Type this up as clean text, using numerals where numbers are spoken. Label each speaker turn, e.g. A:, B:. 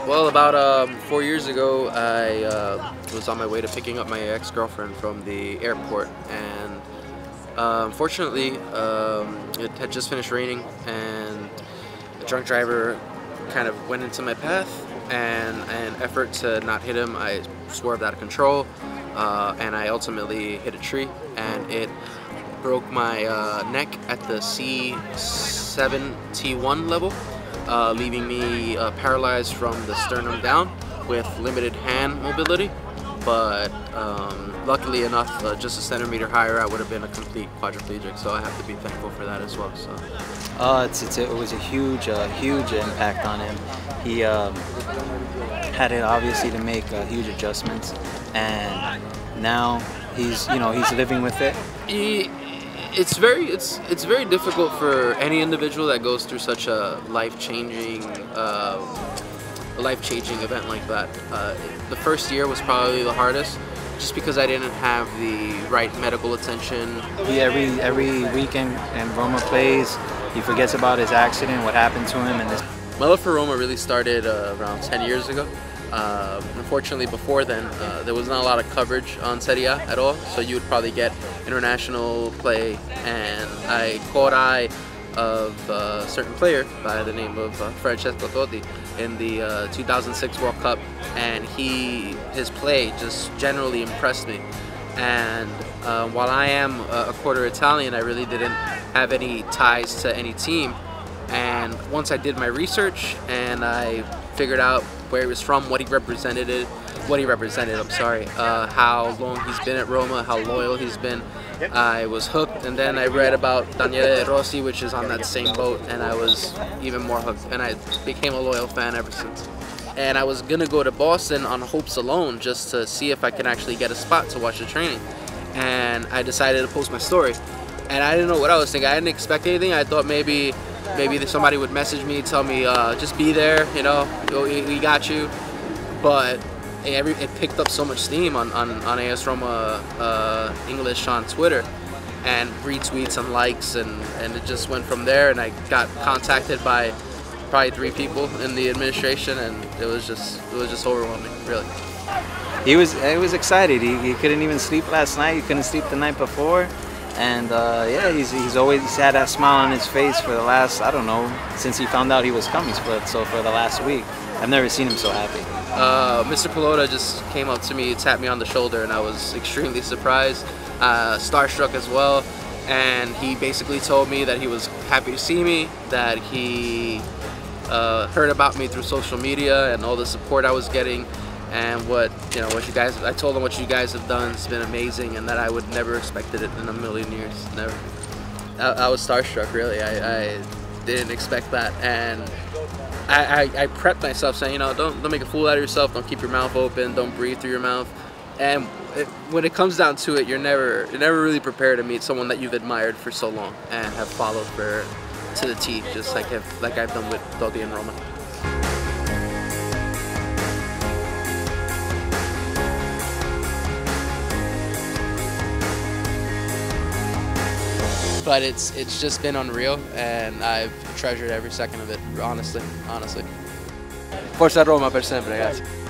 A: Well, about 4 years ago, I was on my way to picking up my ex-girlfriend from the airport, and unfortunately, it had just finished raining, and a drunk driver kind of went into my path, and in an effort to not hit him, I swerved out of control, and I ultimately hit a tree, and it broke my neck at the C7 T1 level. Leaving me paralyzed from the sternum down with limited hand mobility, but luckily enough, just a centimeter higher, I would have been a complete quadriplegic, so I have to be thankful for that as well. So,
B: it was a huge impact on him. He had it obviously to make huge adjustments, and now he's living with it.
A: It's very difficult for any individual that goes through such a life-changing event like that. The first year was probably the hardest, just because I didn't have the right medical attention.
B: Every weekend and Roma plays, he forgets about his accident, what happened to him, and this.
A: My love for Roma really started around 10 years ago. Unfortunately, before then, there was not a lot of coverage on Serie A at all, so you would probably get international play, and I caught eye of a certain player by the name of Francesco Totti in the 2006 World Cup, and his play just generally impressed me. And while I am a quarter Italian, I really didn't have any ties to any team. And once I did my research and I figured out where he was from, what he represented, how long he's been at Roma, how loyal he's been, I was hooked. And then I read about Daniele De Rossi, which is on that same boat, and I was even more hooked, and I became a loyal fan ever since. And I was gonna go to Boston on hopes alone, just to see if I could actually get a spot to watch the training. And I decided to post my story, and I didn't know what I was thinking. I didn't expect anything. I thought maybe somebody would message me, tell me just be there, we got you. But it picked up so much steam on AS Roma English on Twitter, and retweets and likes, and it just went from there. And I got contacted by probably 3 people in the administration, and it was just overwhelming, really.
B: He was excited. He couldn't even sleep last night. He couldn't sleep the night before. And yeah, he's always had that smile on his face for the last, I don't know, since he found out he was coming. So for the last week, I've never seen him so happy.
A: Mr. Pelota just came up to me, tapped me on the shoulder, and I was extremely surprised, starstruck as well. And he basically told me that he was happy to see me, that he heard about me through social media and all the support I was getting. And I told him what you guys have done has been amazing, and that I would never expected it in a million years, never. I was starstruck, really. I didn't expect that, and I prepped myself saying, don't make a fool out of yourself, don't keep your mouth open, don't breathe through your mouth. And when it comes down to it, you're never really prepared to meet someone that you've admired for so long and have followed to the T, just like I've done with Totti and Roma. But it's just been unreal, and I've treasured every second of it, honestly.
C: Forza Roma per sempre, ragazzi.